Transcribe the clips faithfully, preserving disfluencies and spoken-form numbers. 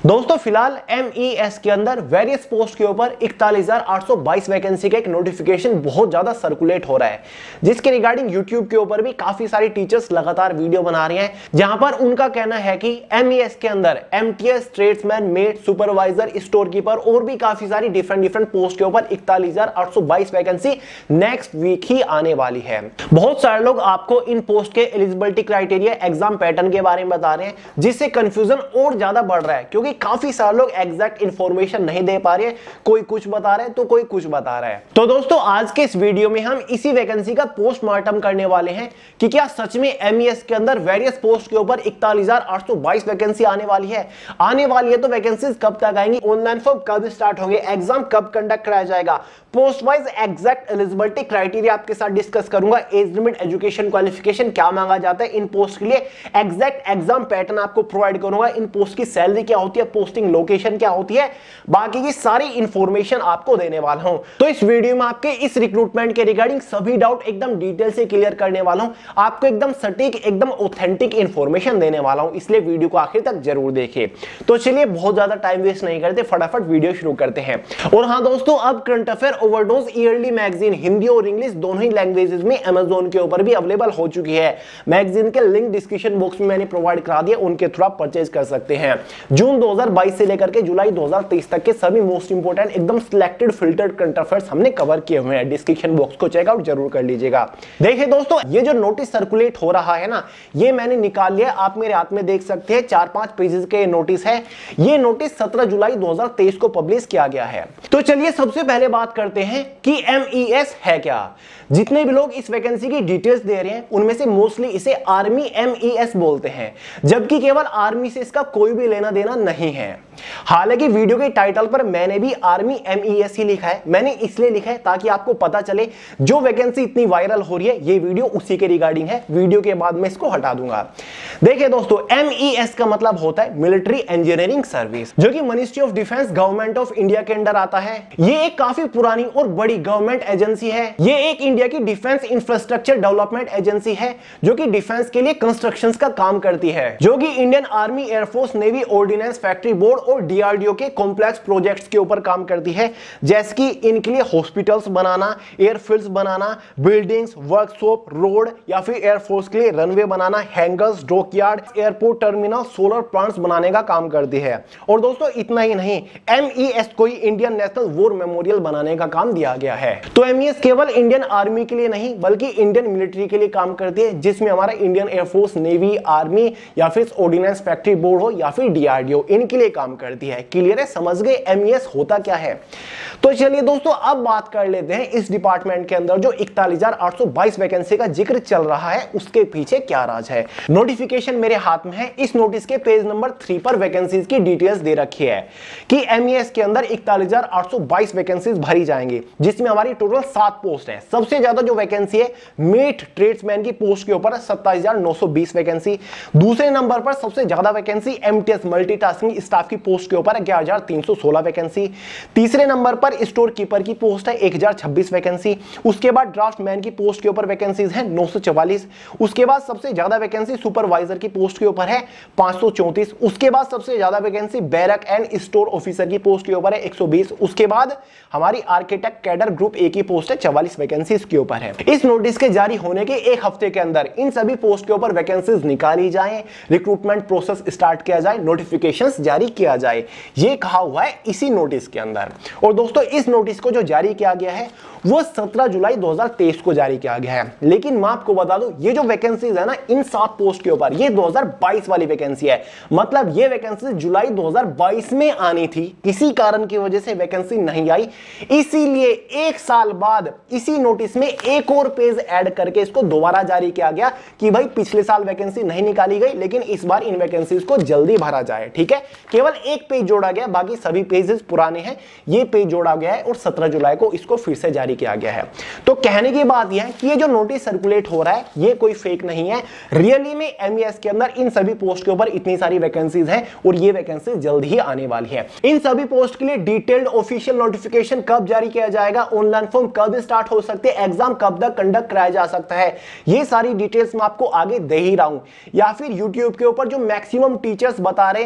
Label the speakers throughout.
Speaker 1: दोस्तों फिलहाल M E S के अंदर वेरियस पोस्ट के ऊपर इकतालीस हजार आठ सौ बाईस वैकेंसी का एक नोटिफिकेशन बहुत ज्यादा सर्कुलेट हो रहा है, जिसके रिगार्डिंग यूट्यूब के ऊपर भी काफी सारी टीचर्स लगातार वीडियो बना रहे हैं, जहां पर उनका कहना है कि एम ई एस के अंदर M T S, tradesman, mate, supervisor, store keeper और भी काफी सारी डिफरेंट डिफरेंट पोस्ट के ऊपर इकतालीस हजार आठ सौ बाईस वैकेंसी नेक्स्ट वीक ही आने वाली है। बहुत सारे लोग आपको इन पोस्ट के एलिजिबिलिटी क्राइटेरिया, एग्जाम पैटर्न के बारे में बता रहे हैं, जिससे कंफ्यूजन और ज्यादा बढ़ रहा है, क्योंकि काफी सारे लोग एग्जैक्ट इंफॉर्मेशन नहीं दे पा रहे, कोई कुछ बता रहे तो कोई कुछ बता रहा है। तो दोस्तों आज के इस वीडियो में हम इसी वैकेंसी का पोस्टमार्टम करने वाले हैं कि क्या सच में एम ई एस के अंदर वेरियस पोस्ट के ऊपर इकतालीस हजार आठ सौ बाईस वैकेंसी आने वाली है आने वाली है तो वैकेंसीज कब तक आएंगी, ऑनलाइन फॉर्म कब स्टार्ट होंगे, एग्जाम कब कंडक्ट कराया जाएगा, post wise exact eligibility criteria आपके साथ डिस्कस करूंगा, एज लिमिट, एजुकेशन क्वालिफिकेशन क्या मांगा जाता है इन पोस्ट के लिए, एग्जैक्ट एग्जाम पैटर्न आपको प्रोवाइड करूंगा, इन पोस्ट की सैलरी क्या होती है, पोस्टिंग लोकेशन क्या होती है, बाकी की सारी इंफॉर्मेशन आपको देने वाला हूं। तो इस वीडियो में आपके इस रिक्रूटमेंट के रिगार्डिंग सभी डाउट एकदम डिटेल से क्लियर करने वाला हूं, आपको एकदम सटीक, एकदम ऑथेंटिक इंफॉर्मेशन देने वाला हूं, इसलिए वीडियो को आखिर तक जरूर देखिए। तो चलिए बहुत ज्यादा टाइम वेस्ट नहीं करते, फटाफट वीडियो शुरू करते हैं। और हां दोस्तों, अब current affair overdose yearly magazine Hindi और इंग्लिश दोनों ही लैंग्वेजेस में अमेज़न के ऊपर भी अवेलेबल हो चुकी है। मैगजीन के लिंक डिस्क्रिप्शन बॉक्स में मैंने प्रोवाइड करा दिया, उनके थ्रू आप परचेज कर सकते हैं। जून दो हज़ार बाईस से लेकर के जुलाई दो हज़ार तेईस तक के सभी मोस्ट इंपोर्टेंट एकदम सिलेक्टेड फिल्टर्ड करंट अफेयर्स हमने कवर किए हुए हैं। डिस्क्रिप्शन बॉक्स को चेकआउट जरूर कर लीजिएगा। देखिए दोस्तों, ये जो नोटिस सर्कुलेट हो रहा है ना, ये मैंने निकाल लिया, आप मेरे हाथ में देख सकते हैं, चार पांच पेजेस के नोटिस है। ये नोटिस सत्रह जुलाई दो हज़ार तेईस को पब्लिश किया गया है। तो चलिए सबसे पहले बात करते हैं कि एम ई एस है क्या। जितने भी लोग इस वैकेंसी की डिटेल्स दे रहे हैं उनमें से मोस्टली इसे आर्मी एम ई एस बोलते हैं, जबकि केवल आर्मी से इसका कोई भी लेना देना नहीं है। हालांकि वीडियो के टाइटल पर मैंने भी आर्मी एम ई एस ही लिखा है, मैंने इसलिए लिखा है ताकि आपको पता चले जो वैकेंसी इतनी वायरल हो रही है ये वीडियो उसी के रिगार्डिंग है। वीडियो के बाद मैं इसको हटा दूंगा। देखिए दोस्तों, एम ई एस का मतलब होता है मिलिट्री इंजीनियरिंग सर्विस, जो कि ministry of defence government of India के अंडर आता है। ये एक काफी पुरानी और बड़ी गवर्नमेंट एजेंसी है। ये एक इंडिया की डिफेंस इंफ्रास्ट्रक्चर डेवलपमेंट एजेंसी है, जो कि डिफेंस के लिए कंस्ट्रक्शंस का काम करती है, जो कि Indian army, air force, navy, ordnance factory board और डी आर डी ओ के कॉम्प्लेक्स प्रोजेक्ट्स के ऊपर काम करती है, जैसे कि इनके लिए हॉस्पिटल्स बनाना, एयरफील्ड्स बनाना, बिल्डिंग्स, वर्कशॉप, रोड, या फिर एयरफोर्स के लिए रनवे बनाना, hangars, dockyard, airport terminal, solar plants बनाने का काम करती है। और दोस्तों इतना ही नहीं, एम ई एस को इंडियन नेशनल वॉर मेमोरियल बनाने का काम दिया गया है। तो एम ई एस केवल इंडियन आर्मी के लिए नहीं बल्कि इंडियन मिलिट्री के लिए काम करती है, जिसमें हमारा इंडियन एयरफोर्स, नेवी, आर्मी या फिर ऑर्डिनेंस फैक्ट्री बोर्ड हो या फिर डी आर डी ओ, इनके लिए काम करती है। क्लियर है? समझ गए एम ई एस होता क्या है? तो चलिए दोस्तों अब बात कर लेते हैं इस डिपार्टमेंट के अंदर जो इकतालीस हजार आठ सौ बाईस वैकेंसी का जिक्र चल रहा है उसके पीछे क्या राज है। नोटिफिकेशन मेरे हाथ में है। इस नोटिस के पेज नंबर थ्री पर वैकेंसीज की डिटेल्स दे रखी है कि एम ई एस के अंदर इकतालीस हजार आठ सौ बाईस वैकेंसीज भरी जाएंगी, जिसमें हमारी टोटल सात पोस्ट है। सबसे ज्यादा जो वैकेंसी है मेट ट्रेड्समैन की पोस्ट के ऊपर है, सत्ताईस हजार नौ सौ बीस वैकेंसी। दूसरे नंबर पर सबसे ज्यादा vacancy M T S multitasking staff की पोस्ट के ऊपर है, ग्यारह हजार तीन सौ सोलह वैकेंसी। तीसरे नंबर पर स्टोर कीपर की पोस्ट है, एक हजार छब्बीस वैकेंसी। उसके बाद ड्राफ्टमैन की पोस्ट के ऊपर वैकेंसीज है नौ सौ चवालीस। उसके बाद सबसे ज्यादा वैकेंसी सुपरवाइजर की पोस्ट के ऊपर है पांच सौ चौंतीस। उसके बाद सबसे ज्यादा vacancy barrack and store officer की पोस्ट के ऊपर है एक सौ बीस। उसके बाद हमारी आर्किटेक्ट कैडर ग्रुप ए की पोस्ट है चवालीस वैकेंसी इसके ऊपर है। इस नोटिस के जारी होने के एक हफ्ते के अंदर इन सभी पोस्ट के ऊपर वैकेंसीज निकाली जाए, रिक्रूटमेंट प्रोसेस स्टार्ट किया जाए, नोटिफिकेशंस जारी किया जाए, ये कहा हुआ है इसी नोटिस के अंदर। और दोस्तों इस नोटिस को जो जारी किया गया है वो सत्रह जुलाई दो हज़ार तेईस को जारी किया गया है। लेकिन मैं आपको बता दूं, ये जो वैकेंसीज है ना इन सात पोस्ट के ऊपर, ये दो हज़ार बाईस वाली वैकेंसी है। मतलब ये वैकेंसी जुलाई दो हज़ार बाईस में आनी थी, किसी कारण की वजह से वैकेंसी नहीं आई, इसीलिए एक साल बाद इसी नोटिस में एक और पेज ऐड करके इसको दोबारा जारी किया गया कि भाई पिछले साल वैकेंसी नहीं निकाली गई, लेकिन इस बार इन वैकेंसीज को जल्दी भरा जाए। ठीक है, केवल एक पेज जोड़ा गया, बाकी सभी पेजेस पुराने हैं। ये पेज जोड़ा गया है और सत्रह जुलाई को इसको फिर से जारी किया गया है। तो कहने की बात यह है कि ये जो नोटिस सर्कुलेट हो रहा है ये कोई फेक नहीं है, रियली में एम ई एस के अंदर इन सभी पोस्ट के ऊपर इतनी सारी वैकेंसीज हैं और ये वैकेंसी जल्द ही आने वाली है। इन सभी पोस्ट के लिए डिटेल्ड ऑफिशियल नोटिफिकेशन कब जारी किया जाएगा, ऑनलाइन फॉर्म कब स्टार्ट हो सकते हैं, एग्जाम कब तक कंडक्ट कराया जा सकता है, ये सारी डिटेल्स मैं आपको आगे दे ही रहा हूं। या फिर यूट्यूब के ऊपर जो मैक्सिमम टीचर्स बता रहे हैं या फिर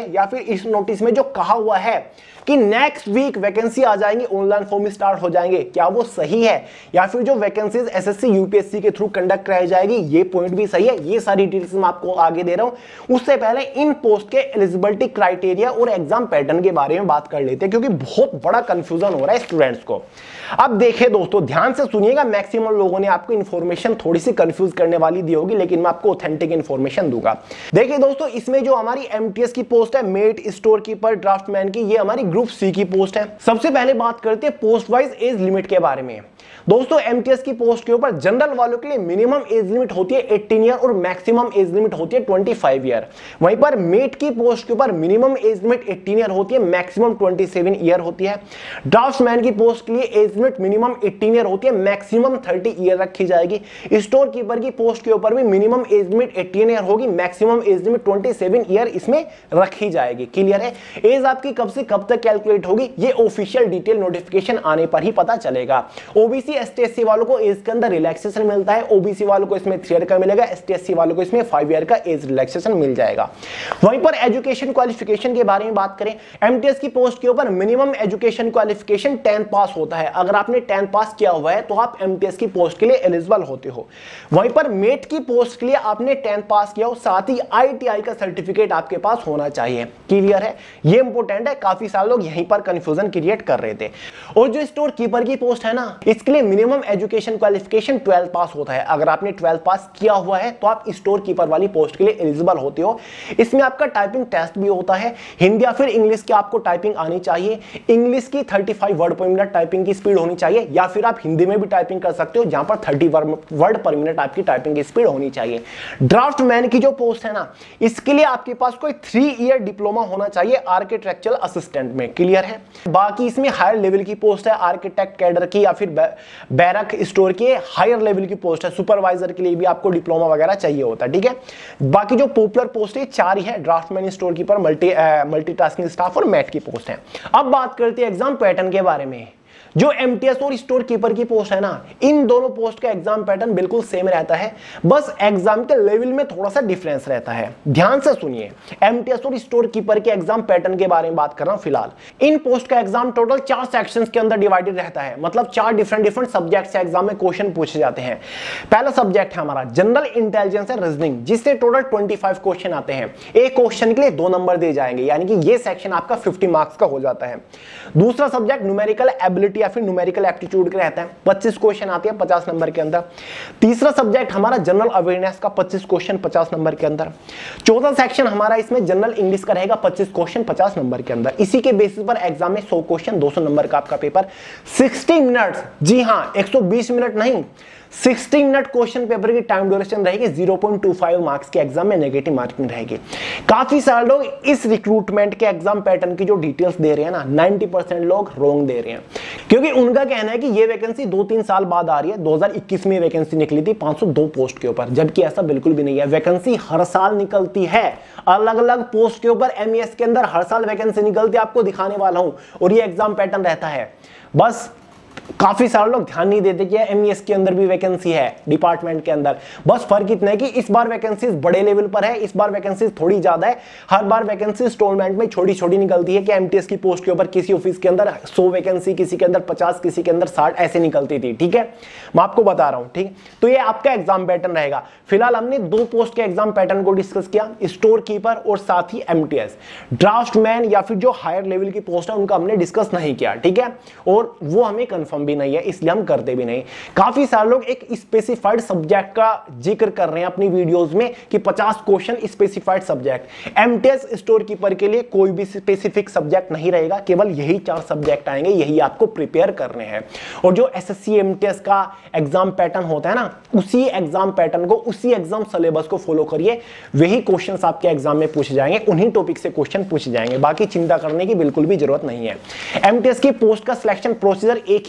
Speaker 1: इस नोटिस में जो कहा हुआ है कि नेक्स्ट वीक वैकेंसी आ जाएंगी, ऑनलाइन फॉर्म स्टार्ट हो जाएंगे, क्या वो सही है? या फिर जो वैकेंसीज एसएससी यूपीएससी के थ्रू कंडक्ट कराई जाएगी, ये पॉइंट भी सही है? ये सारी डिटेल्स मैं आपको आगे दे रहा हूं। उससे पहले इन पोस्ट के एलिजिबिलिटी क्राइटेरिया और एग्जाम पैटर्न के बारे में बात कर लेते हैं, क्योंकि बहुत बड़ा कंफ्यूजन हो रहा है स्टूडेंट्स को। अब देखिए दोस्तों, ध्यान से सुनिएगा, मैक्सिमम लोगों ने आपको इंफॉर्मेशन थोड़ी सी कंफ्यूज करने वाली दी होगी, लेकिन मैं आपको ऑथेंटिक इंफॉर्मेशन दूंगा। देखिए दोस्तों, इसमें जो हमारी एमटीएस की पोस्ट है, मेट स्टोर कीपर ड्राफ्टमैन की, ये हमारी ग्रुप सी की पोस्ट है। सबसे पहले बात करते हैं पोस्ट वाइज एज लिमिट के बारे में। दोस्तों, एमटीएस की पोस्ट के ऊपर जनरल वालों के लिए मिनिमम एज लिमिट होती है अठारह ईयर और मैक्सिमम एज लिमिट होती है पच्चीस ईयर। वहीं पर मेट की पोस्ट के ऊपर मिनिमम एज लिमिट अठारह ईयर होती है, मैक्सिमम सत्ताईस ईयर होती है। ड्राफ्ट्समैन की पोस्ट के लिए एज लिमिट मिनिमम अठारह ईयर होती है, मैक्सिमम तीस ईयर रखी जाएगी। स्टोर कीपर की पोस्ट के ऊपर भी मिनिमम एज लिमिट अठारह ईयर होगी, मैक्सिमम एज लिमिट सत्ताईस ईयर इसमें रखी जाएगी। क्लियर है? एज आपकी कब से कब तक कैलकुलेट होगी, ये ऑफिशियल डिटेल नोटिफिकेशन आने पर ही पता चलेगा। ओबीसी एसटी एससी वालों को एज के अंदर रिलैक्सेशन मिलता है, ओबीसी वालों को इसमें थ्री ईयर का मिलेगा, एसटी एससी वालों को इसमें फाइव ईयर का एज रिलैक्सेशन मिल जाएगा। वहीं पर एजुकेशन क्वालिफिकेशन के बारे में बात करें, एमटीएस की पोस्ट के ऊपर minimum education qualification tenth pass होता है। अगर आपने टेंथ पास किया हुआ है तो आप एमटीएस की पोस्ट के लिए एलिजिबल होते हो। वहीं पर मेट की पोस्ट के लिए आपने टेंथ पास किया हो, साथ ही आईटीआई का सर्टिफिकेट आपके पास होना चाहिए। क्लियर है? ये इंपॉर्टेंट है, काफी सारे लोग यहीं पर कंफ्यूजन क्रिएट कर रहे थे। और जो स्टोर कीपर की पोस्ट है ना, इसके लिए minimum education qualification twelfth pass होता है। अगर आपने ट्वेल्थ पास किया हुआ है तो आप स्टोर कीपर वाली पोस्ट के लिए एलिजिबल होते हो। इसमें आपका टाइपिंग टेस्ट भी होता है, हिंदी या फिर इंग्लिश की आपको टाइपिंग आनी चाहिए। इंग्लिश की पैंतीस वर्ड पर मिनट टाइपिंग की स्पीड होनी चाहिए, या फिर आप हिंदी में भी टाइपिंग कर सकते हो, जहां पर तीस वर्ड पर मिनट आपकी टाइपिंग की स्पीड होनी चाहिए। ड्राफ्टमैन की जो पोस्ट है ना, इसके लिए आपके पास कोई थ्री ईयर डिप्लोमा होना चाहिए आर्किटेक्चरल असिस्टेंट में। क्लियर है? बाकी इसमें हायर लेवल की पोस्ट है, आर्किटेक्ट कैडर की या फिर बैरक स्टोर की हायर लेवल की पोस्ट है। सुपरवाइजर के लिए भी आपको डिप्लोमा वगैरह चाहिए होता है। ठीक है? बाकी जो पॉपुलर पोस्ट है चार ही है, draughtsman, store keeper, multi multitasking staff और मैट की पोस्ट है। अब बात करते हैं एग्जाम पैटर्न के बारे में। जो एमटीएस और स्टोर कीपर की पोस्ट है ना, इन दोनों पोस्ट का एग्जाम पैटर्न बिल्कुल सेम रहता है, बस एग्जाम के लेवल में थोड़ा सा डिफरेंस रहता है। ध्यान से सुनिए, एमटीएस और स्टोर कीपर के एग्जाम पैटर्न के बारे में बात कर रहा हूं फिलहाल। इन पोस्ट का एग्जाम टोटल चार सेक्शंस के अंदर डिवाइडेड रहता है, मतलब चार डिफरेंट डिफरेंट सब्जेक्ट से एग्जाम में क्वेश्चन पूछे जाते हैं। पहला सब्जेक्ट है हमारा जनरल इंटेलिजेंस एंड रीजनिंग, जिससे टोटल पच्चीस क्वेश्चन आते हैं। एक क्वेश्चन के लिए दो नंबर दिए जाएंगे, यानी कि ये सेक्शन आपका पचास मार्क्स का हो जाता है। दूसरा सब्जेक्ट न्यूमेरिकल एबिलिटी या फिर न्यूमेरिकल एप्टीट्यूड के रहता है, पच्चीस क्वेश्चन आते हैं पचास नंबर के अंदर। तीसरा सब्जेक्ट हमारा जनरल अवेयरनेस का पच्चीस क्वेश्चन पचास नंबर के अंदर। चौथा सेक्शन हमारा इसमें जनरल इंग्लिश का रहेगा पच्चीस क्वेश्चन पचास नंबर के अंदर। इसी के बेसिस पर एग्जाम में सौ क्वेश्चन दो सौ नंबर का आपका पेपर, साठ मिनट्स, जी हां एक सौ बीस मिनट नहीं, साठ मिनट क्वेश्चन पेपर की टाइम ड्यूरेशन रहेगी। Zero point two five marks के एग्जाम में नेगेटिव मार्किंग रहेगी। काफी सारे लोग इस रिक्रूटमेंट के एग्जाम पैटर्न की जो डिटेल्स दे रहे हैं ना, नब्बे परसेंट लोग रॉन्ग दे रहे हैं, क्योंकि उनका कहना है कि ये वैकेंसी दो तीन साल बाद आ रही है। दो हज़ार इक्कीस में वैकेंसी निकली थी पाँच सौ दो पोस्ट के ऊपर, जबकि ऐसा बिल्कुल भी नहीं है। वैकेंसी हर साल निकलती है, अलग अलग पोस्ट के ऊपर एमईएस के अंदर हर साल वैकेंसी निकलती है, आपको दिखाने वाला हूं। और ये एग्जाम पैटर्न रहता है। बस काफी सारे लोग ध्यान नहीं देते कि एमईएस के अंदर भी वैकेंसी है डिपार्टमेंट के अंदर। बस फर्क इतना है कि इस बार वैकेंसीज बड़े लेवल पर है, इस बार वैकेंसीज थोड़ी ज्यादा है। हर बार वैकेंसी इंस्टॉलमेंट में छोटी छोटी निकलती है कि एमटीएस की पोस्ट के ऊपर किसी ऑफिस के अंदर सौ वैकेंसी, किसी के अंदर पचास, किसी के अंदर साठ ऐसे निकलती थी। ठीक है, मैं आपको बता रहा हूं। ठीक, तो ये आपका एग्जाम पैटर्न रहेगा। फिलहाल हमने दो पोस्ट के एग्जाम पैटर्न को डिस्कस किया, स्टोर कीपर और साथ ही एमटीएस। ड्राफ्टमैन या फिर जो हायर लेवल की पोस्ट है उनका हमने डिस्कस नहीं किया। ठीक है, और वो हमें कंफर्म भी नहीं है, इसलिए हम करते भी नहीं। काफी सारे लोग एक स्पेसिफाइड सब्जेक्ट का जिक्र कर रहे हैं अपनी वीडियोस में कि पचास question specified subject. MTS store keeper के लिए कोई भी स्पेसिफिक सब्जेक्ट नहीं रहेगा, केवल यही चार सब्जेक्ट आएंगे, यही आपको प्रिपेयर करने हैं। और जो एसएससी एमटीएस का एग्जाम पैटर्न होता है ना, उसी एग्जाम पैटर्न को, उसी एग्जाम सिलेबस को फॉलो करिए, वही क्वेश्चंस आपके एग्जाम में पूछे जाएंगे, उन्हीं टॉपिक से क्वेश्चन पूछे जाएंगे। बाकी चिंता करने की बिल्कुल भी जरूरत नहीं है। एमटीएस की पोस्ट का सिलेक्शन प्रोसीजर एक ही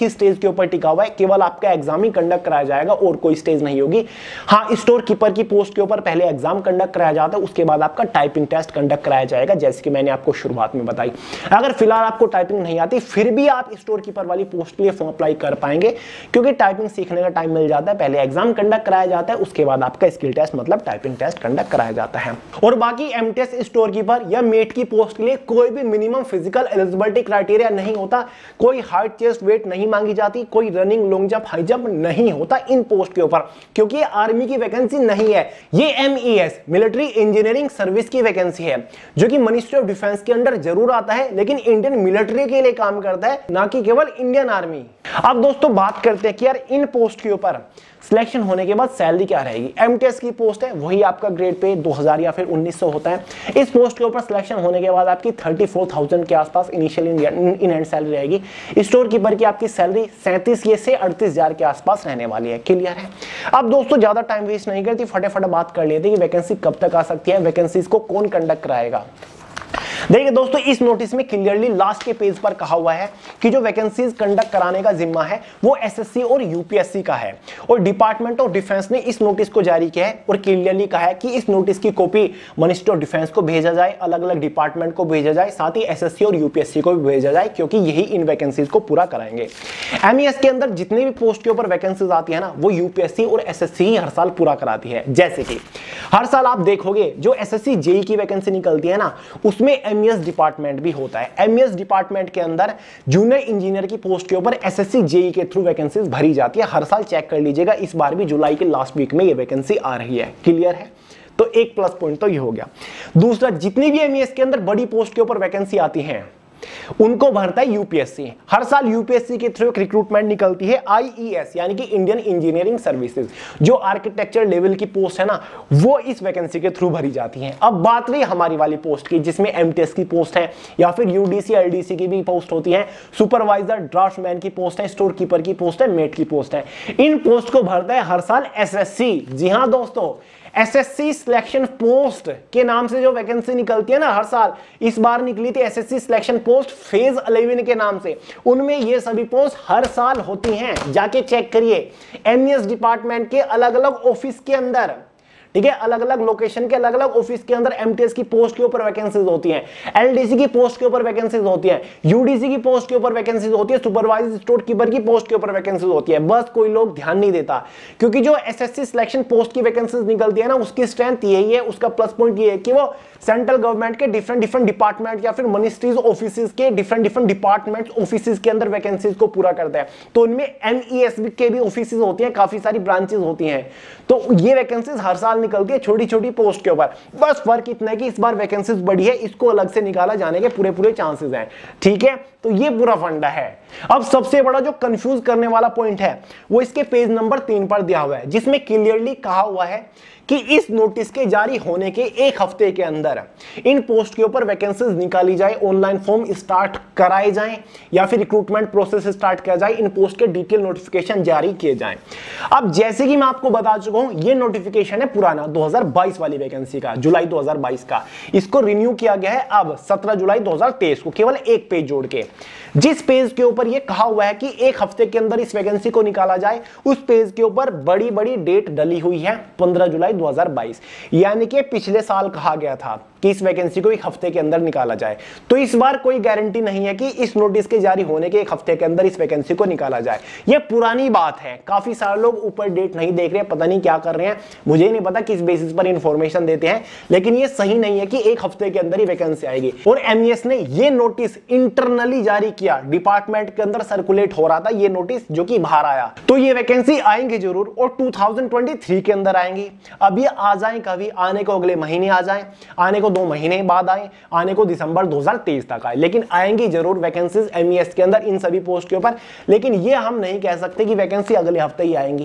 Speaker 1: ही स्टेज के ऊपर टिका हुआ है, केवल आपका एग्जाम ही कंडक्ट कराया जाएगा और कोई स्टेज नहीं होगी। हाँ, स्टोर कीपर की पोस्ट के ऊपर पहले एग्जाम कंडक्ट कराया जाता है, उसके बाद आपका टाइपिंग टेस्ट कंडक्ट कराया जाएगा, जैसे कि मैंने आपको शुरुआत में बताई। अगर फिलहाल आपको टाइपिंग नहीं आती फिर भी आप स्टोर कीपर वाली पोस्ट के लिए फॉर्म अप्लाई कर पाएंगे, क्योंकि टाइपिंग सीखने का टाइम मिल जाता है। पहले एग्जाम कंडक्ट कराया जाता है, उसके बाद आपका स्किल टेस्ट मतलब टाइपिंग टेस्ट कंडक्ट कराया जाता है। और बाकी एमटीएस स्टोर कीपर या मेट की पोस्ट के लिए कोई भी मिनिमम फिजिकल एलिजिबिलिटी क्राइटेरिया नहीं होता, कोई हाइट चेस्ट वेट नहीं मांगी जाती, कोई running long jump high jump नहीं होता इन पोस्ट के ऊपर, क्योंकि ये आर्मी की वैकेंसी नहीं है। ये एमईएस मिलिट्री इंजीनियरिंग सर्विस की वैकेंसी है, जो कि मिनिस्ट्री ऑफ डिफेंस के अंडर जरूर आता है, लेकिन इंडियन मिलिट्री के लिए काम करता है, ना कि केवल इंडियन आर्मी। अब दोस्तों बात करते हैं कि यार इन पोस्ट के ऊपर सिलेक्शन होने के बाद सैलरी क्या रहेगी। एमटीएस की पोस्ट है, वही आपका ग्रेड पे दो हज़ार या फिर उन्नीस सौ होता है। इस पोस्ट के ऊपर सिलेक्शन होने के बाद आपकी चौंतीस हज़ार के आसपास इनिशियल इन हैंड सैलरी रहेगी। स्टोर कीपर की आपकी सैलरी सैंतीस से अड़तीस हजार के आसपास रहने वाली है। क्लियर है। अब दोस्तों ज्यादा टाइम वेस्ट नहीं करती, फटाफट बात कर लेते हैं कि वैकेंसी कब तक आ सकती है, वैकेंसीज को कौन कंडक्ट कराएगा। देखिए दोस्तों, इस नोटिस में क्लियरली लास्ट के पेज पर कहा हुआ है कि जो वैकेंसीज कंडक्ट कराने का जिम्मा है वो एसएससी और यूपीएससी का है, और डिपार्टमेंट ऑफ डिफेंस ने इस नोटिस को जारी किया है और क्लियरली कहा है कि इस नोटिस की कॉपी मिनिस्ट्री ऑफ डिफेंस को भेजा जाए, अलग अलग डिपार्टमेंट को भेजा जाए, साथ ही एसएससी और यूपीएससी को भी भेजा जाए, क्योंकि यही इन वैकेंसीज को पूरा कराएंगे। एमईएस के अंदर जितने भी पोस्ट के ऊपर वैकेंसीज आती है ना, वो यूपीएससी और एसएससी ही हर साल पूरा कराती है। जैसे कि हर साल आप देखोगे जो एसएससी जेई की वैकेंसी निकलती है ना, उसमें एमईएस डिपार्टमेंट भी होता है। एमईएस डिपार्टमेंट के अंदर जूनियर इंजीनियर की पोस्ट के ऊपर एसएससी जेई के थ्रू वैकेंसीज भरी जाती है। हर साल चेक कर लीजिएगा, इस बार भी जुलाई के लास्ट वीक में ये वैकेंसी आ रही है। क्लियर है। तो एक प्लस पॉइंट तो ये हो गया। दूसरा, जितनी भी एमईएस के अंदर बड़ी पोस्ट के ऊपर वैकेंसी आती है उनको भरता है यूपीएससी। हर साल यूपीएससी के थ्रू एक रिक्रूटमेंट निकलती है आईईएस यानी कि इंडियन इंजीनियरिंग सर्विसेज। जो आर्किटेक्चर लेवल की पोस्ट है ना, वो इस वैकेंसी के थ्रू भरी जाती हैं। अब बात रही हमारी वाली पोस्ट की, जिसमें एमटीएस की पोस्ट है या फिर यूडीसी एलडीसी की भी पोस्ट होती है, सुपरवाइजर ड्राफ्टमैन की पोस्ट है, स्टोर कीपर की पोस्ट है, मेट की पोस्ट है। इन पोस्ट को भरता है हर साल एसएससी। जी हां दोस्तों, एसएससी सिलेक्शन पोस्ट के नाम से जो वैकेंसी निकलती है ना हर साल, इस बार निकली थी SSC selection post phase eleven के नाम से। उनमें ये सभी पोस्ट हर साल होती हैं, जाके चेक करिए एमईएस डिपार्टमेंट के अलग अलग ऑफिस के अंदर। ठीक है, अलग अलग लोकेशन के अलग अलग ऑफिस के अंदर एमटीएस की पोस्ट के ऊपर वैकेंसीज होती हैं, एलडीसी की पोस्ट के ऊपर वैकेंसीज होती हैं, यूडीसी की पोस्ट के ऊपर वैकेंसीज होती है, सुपरवाइजर स्टोर कीपर की पोस्ट के ऊपर वैकेंसीज होती है। बस कोई लोग ध्यान नहीं देता, क्योंकि जो एसएससी सिलेक्शन पोस्ट की वैकेंसीज निकलती है ना, उसकी स्ट्रेंथ यही है, उसका प्लस पॉइंट ये है कि वो सेंट्रल गवर्नमेंट के डिफरेंट डिफरेंट डिपार्टमेंट या फिर मिनिस्ट्रीज ऑफिसेज के डिफरेंट डिफरेंट डिपार्टमेंट ऑफिसेज के अंदर वैकेंसीज को पूरा करता है। तो इनमें एमईएस के भी ऑफिसेज होती हैं, काफी सारी ब्रांचेस होती हैं। तो ये वैकेंसीज हर साल निकलती है छोटी छोटी पोस्ट के ऊपर। बस फर्क इतना है कि इस बार वैकेंसीज बढ़ी है, इसको अलग से निकाला जाने के पूरे पूरे चांसेस हैं। ठीक है, तो ये पूरा फंडा है। अब सबसे बड़ा जो कंफ्यूज करने वाला पॉइंट है वो इसके पेज नंबर तीन पर दिया हुआ है, जिसमें क्लियरली कहा हुआ है कि इस नोटिस के जारी होने के एक हफ्ते के अंदर इन पोस्ट के ऊपर वैकेंसीज निकाली जाए, ऑनलाइन फॉर्म स्टार्ट कराए जाएं या फिर रिक्रूटमेंट प्रोसेस स्टार्ट किया जाए, इन पोस्ट के डिटेल नोटिफिकेशन जारी किए जाएं। अब जैसे कि मैं आपको बता चुका हूं, ये नोटिफिकेशन है पुराना दो हज़ार बाईस वाली वैकेंसी का, जुलाई दो हज़ार बाईस का। इसको रिन्यू किया गया है अब सत्रह जुलाई दो हज़ार तेईस को, केवल एक पेज जोड़ के। जिस पेज के ऊपर ये कहा हुआ है कि एक हफ्ते के अंदर इस वैकेंसी को निकाला जाए, उस पेज के ऊपर बड़ी बड़ी डेट डली हुई है पंद्रह जुलाई दो हज़ार बाईस, यानी कि पिछले साल कहा गया था कि इस वैकेंसी को एक हफ्ते के अंदर निकाला जाए। तो इस बार कोई गारंटी नहीं है कि इस नोटिस के जारी होने के एक हफ्ते के अंदर इस वैकेंसी को निकाला जाए। यह पुरानी बात है, काफी सारे लोग ऊपर डेट नहीं देख रहे, पता नहीं क्या कर रहे हैं, मुझे नहीं पता किस बेसिस पर इंफॉर्मेशन देते हैं, लेकिन यह सही नहीं है कि एक हफ्ते के अंदर ही वैकेंसी आएगी। और एमईएस ने यह नोटिस इंटरनली जारी किया, डिपार्टमेंट के अंदर सर्कुलेट हो रहा था ये नोटिस, जो कि बाहर आया। तो ये वैकेंसी आएंगे जरूर, और दो हज़ार तेईस के अंदर आएंगी। अब ये आ जाए कभी, आने को अगले महीने आ जाए, आने को दो महीने बाद आए, आने को दिसंबर दो हज़ार तेईस तक आए, लेकिन आएंगी जरूर वैकेंसीज एमईएस के अंदर इन सभी पोस्ट के ऊपर। लेकिन ये हम नहीं कह सकते कि वैकेंसी अगले हफ्ते ही आएंगी।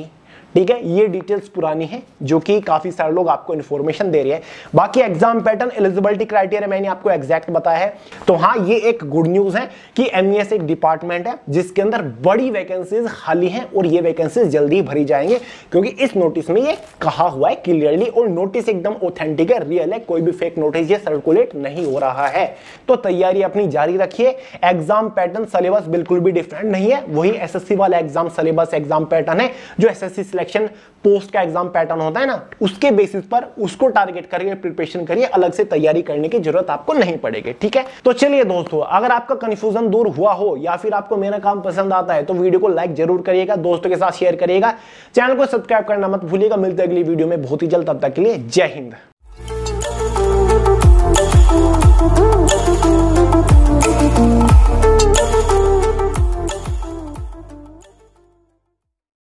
Speaker 1: ठीक है, ये डिटेल्स पुरानी है जो कि काफी सारे लोग आपको इन्फॉर्मेशन दे रहे हैं। बाकी एग्जाम पैटर्न, एलिजिबिलिटी क्राइटेरिया मैंने आपको एग्जैक्ट बताया है। तो हाँ, ये एक गुड न्यूज है कि एमईएस एक डिपार्टमेंट है जिसके अंदर बड़ी वैकेंसीज खाली हैं और ये वैकेंसीज जल्दी भरी जाएंगे, क्योंकि इस नोटिस में ये कहा हुआ है क्लियरली, और नोटिस एकदम ऑथेंटिक है, रियल है, कोई भी फेक नोटिस ये सर्कुलेट नहीं हो रहा है। तो तैयारी अपनी जारी रखिए। एग्जाम पैटर्न सिलेबस बिल्कुल भी डिफरेंट नहीं है, वही एसएससी वाला एग्जाम सिलेबस एग्जाम पैटर्न है जो एसएससी सिलेक्शन पोस्ट का एग्जाम पैटर्न होता है ना, उसके बेसिस पर उसको टारगेट करके प्रिपरेशन करिए, अलग से तैयारी करने की जरूरत आपको नहीं पड़ेगी। ठीक है, तो चलिए दोस्तों, अगर आपका कंफ्यूजन दूर हुआ हो या फिर आपको मेरा काम पसंद आता है तो वीडियो को लाइक जरूर करिएगा, दोस्तों के साथ शेयर करिएगा, चैनल को सब्सक्राइब करना मत भूलिएगा। मिलते हैं अगली वीडियो में बहुत ही जल्द, तब तक के लिए जय हिंद।